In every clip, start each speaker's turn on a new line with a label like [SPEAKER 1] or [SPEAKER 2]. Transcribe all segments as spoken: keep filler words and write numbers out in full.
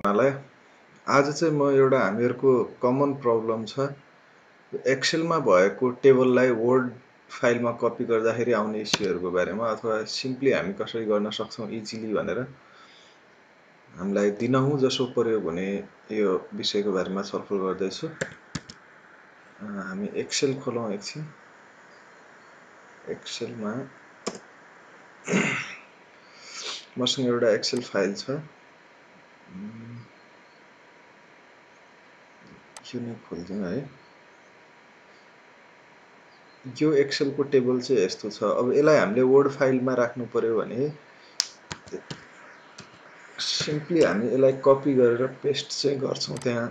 [SPEAKER 1] सबैजनालाई आज चाहिँ म एउटा हामीहरुको कमन प्रब्लम छ एक्सेलमा भएको टेबललाई वर्ड फाइलमा कपी गर्दाखेरि आउने इस्युहरुको बारेमा अथवा सिम्पली हामी कसरी गर्न सक्छौं इजिली भनेर हामीलाई दिनहुँ जसो प्रयोग हुने यो विषयको बारेमा छलफल गर्दै छु हामी एक्सेल खोलौं एकछिन एक्सेलमा मसँग एउटा एक्सेल फाइल छ यो नै खोल्दिउँ है यो एक्सेल को टेबल चाहिँ यस्तो छ अब यसलाई हामीले वर्ड फाइलमा राख्नु पर्यो भने सिम्पली हामी यसलाई कपी गरेर पेस्ट चाहिँ गर्छौं त्यहाँ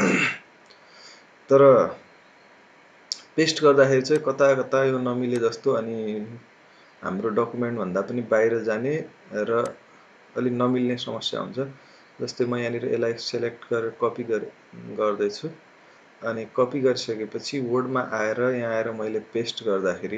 [SPEAKER 1] तर पेस्ट गर्दाखेरि चाहिँ कता कता यो नमिले जस्तो अनि हाम्रो डकुमेन्ट भन्दा पनि बाहिर जाने र अलि नमिल्ने समस्या हुन्छ जस्तै म यहाँनिर यसलाई सिलेक्ट गरेर कपी गर्दै छु अनि कपी गरिसकेपछि वर्डमा आएर यहाँ आएर मैले पेस्ट गर्दाखेरि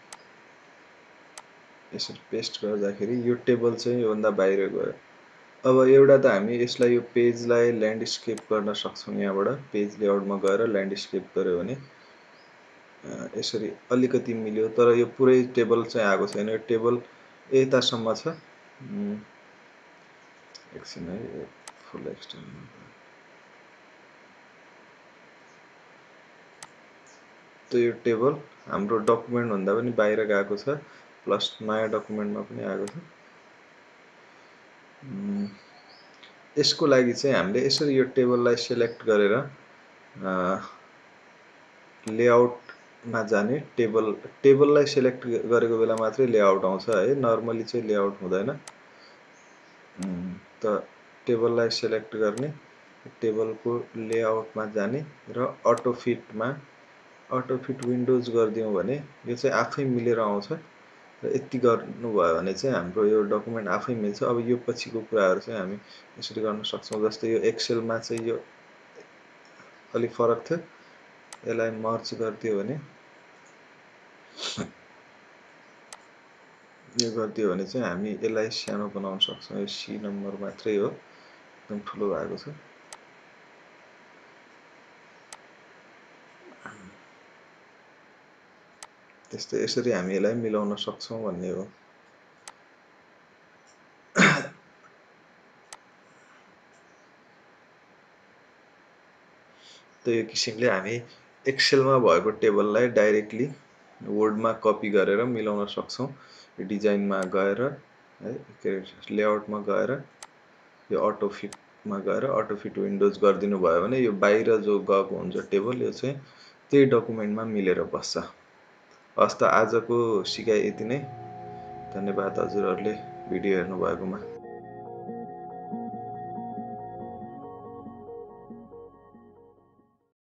[SPEAKER 1] यसरी पेस्ट गर्दाखेरि यो टेबल चाहिँ योभन्दा बाहिर गयो अब एउटा त हामी यसलाई यो पेजलाई ल्यान्डस्केप गर्न सक्छौं यहाँबाट पेज लेआउटमा गएर ल्यान्डस्केप गर्यो भने यसरी अलिकति मिल्यो तर यो पुरै टेबल चाहिँ आएको छैन यो टेबल यतासम्म छ एकछिन है फुल एक्सटेन्ड त यो टेबल हाम्रो डकुमेन्ट भन्दा पनि बाहिर गएको छ प्लस नयाँ डकुमेन्टमा पनि आएको छ यसको लागि चाहिँ हामीले यसरी यो टेबललाई सिलेक्ट गरेर लेआउटमा जाने टेबल टेबललाई सिलेक्ट गरेको बेला मात्रै लेआउट आउँछ है नर्मली चाहिँ लेआउट हुँदैन त टेबललाई सिलेक्ट गर्ने टेबलको लेआउटमा जाने र अटो फिटमा अटो फिट विन्डोज गरिदियौं भने यो चाहिँ आफै मिलेर आउँछ र यति गर्नुभयो भने चाहिँ हाम्रो यो डकुमेन्ट आफै मिल्छ अब यो पछिको कुराहरु चाहिँ हामी यसरी गर्न सक्छौं जस्तै यो एक्सेलमा चाहिँ यो अलि फरक थियो यसलाई मर्ज गरिदियो भने यो गरिदियो भने चाहिँ हामी यसलाई सानो बनाउन सक्छौं यो सी नम्बर मात्रै हो एकदम ठुलो भएको छ त्यस्तै यसरी हामी यसलाई मिलाउन सक्छौं भन्ने हो त यो किसिमले हामी एक्सेलमा भएको टेबललाई डाइरेक्टली वर्डमा कपी गरेर मिलाउन सक्छौं डिजाइनमा गएर है लेआउटमा गएर यो अटो फिटमा गएर अटो फिट विन्डोज गरिदिनु भयो भने यो बाहिर जो गएको हुन्छ टेबल यो चाहिँ त्यही डकुमेन्टमा मिलेर बस्छ हस् त आजको सिकाइ यति नै धन्यवाद हजुरहरुले भिडियो हेर्नु भएकोमा